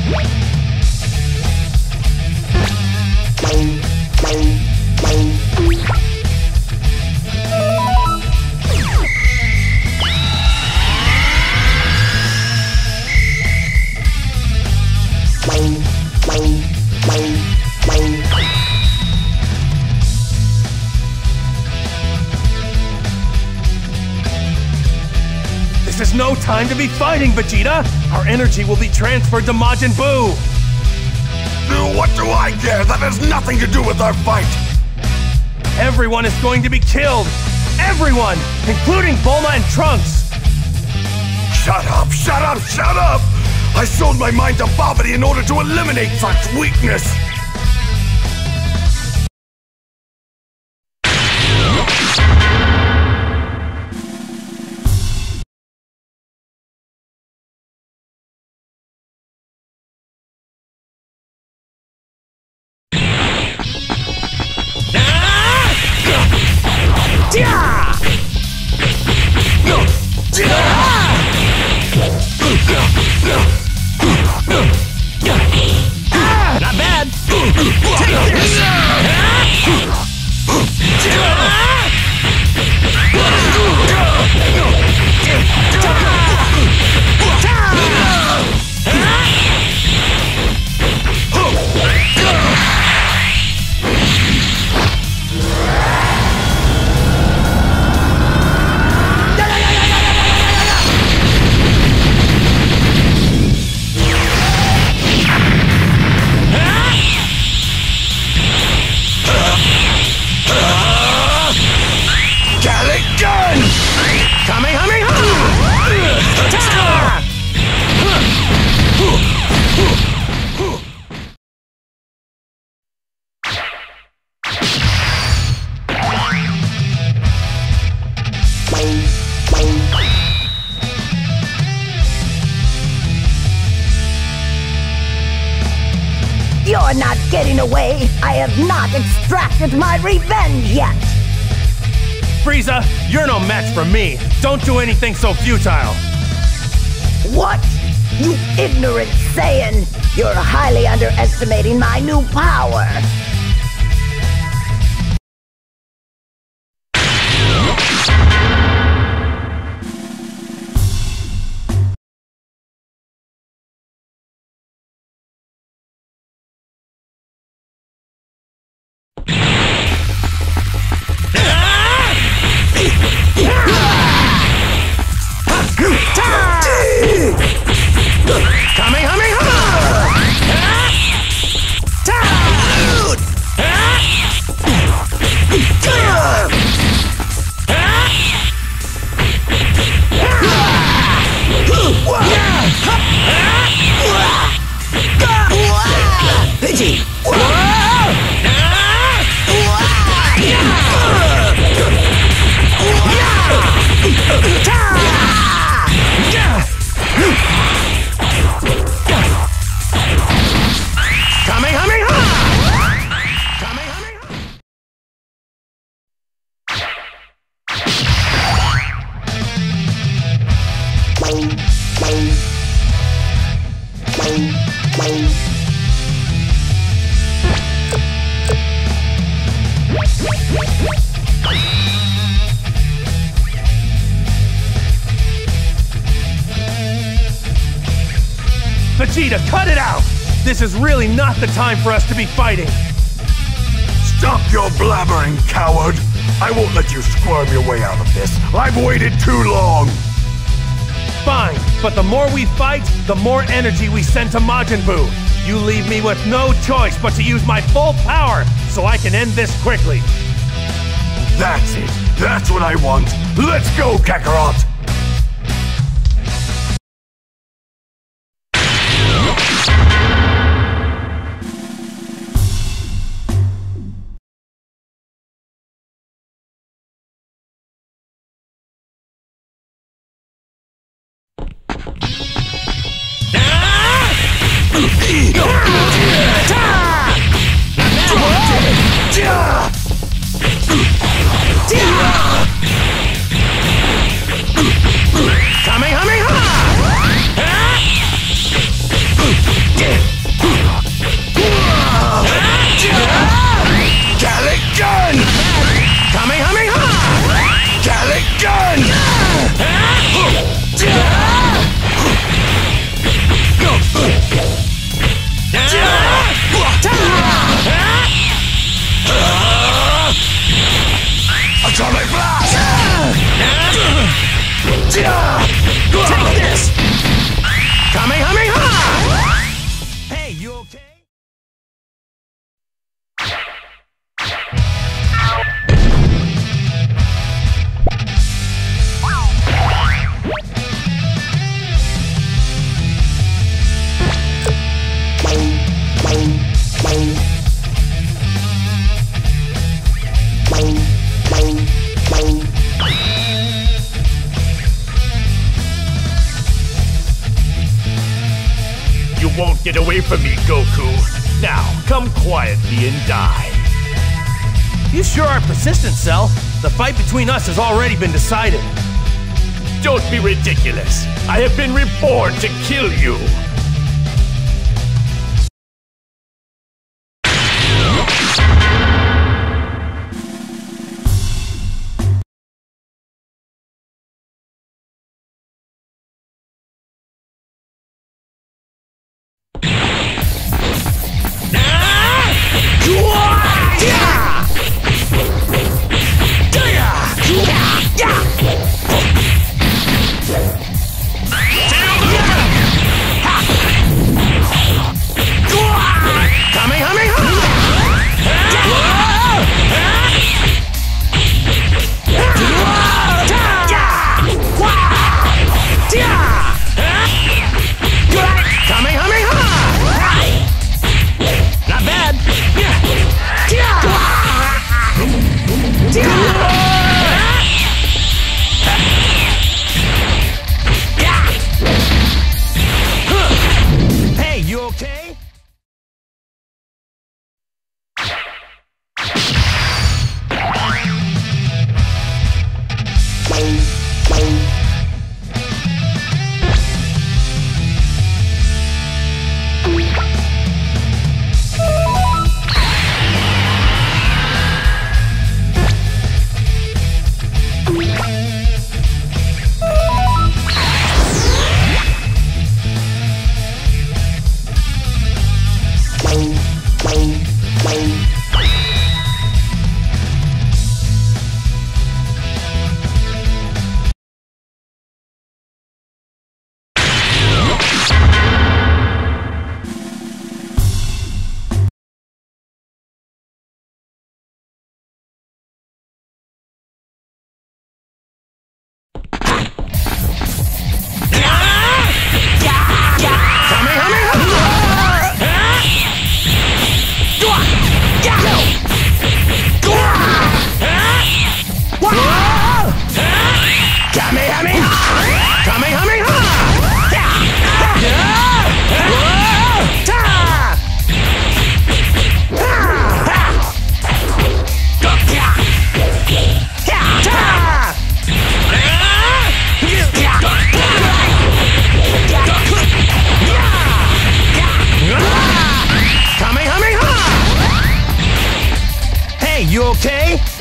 This is no time to be fighting, Vegeta! Our energy will be transferred to Majin Buu! What do I care? That has nothing to do with our fight! Everyone is going to be killed! Everyone! Including Bulma and Trunks! Shut up! Shut up! Shut up! I sold my mind to Babidi in order to eliminate such weakness! Not bad! Take this! You're not getting away! I have not extracted my revenge yet! Frieza, you're no match for me! Don't do anything so futile! What? You ignorant Saiyan! You're highly underestimating my new power! Vegeta, cut it out! This is really not the time for us to be fighting! Stop your blabbering, coward! I won't let you squirm your way out of this. I've waited too long! Fine, but the more we fight, the more energy we send to Majin Buu. You leave me with no choice but to use my full power so I can end this quickly. That's it. That's what I want. Let's go, Kakarot! Kamehameha! won't get away from me, Goku. Now, come quietly and die. You sure are persistent, Cell. The fight between us has already been decided. Don't be ridiculous. I have been reborn to kill you. Hey, you okay? Hey, you okay?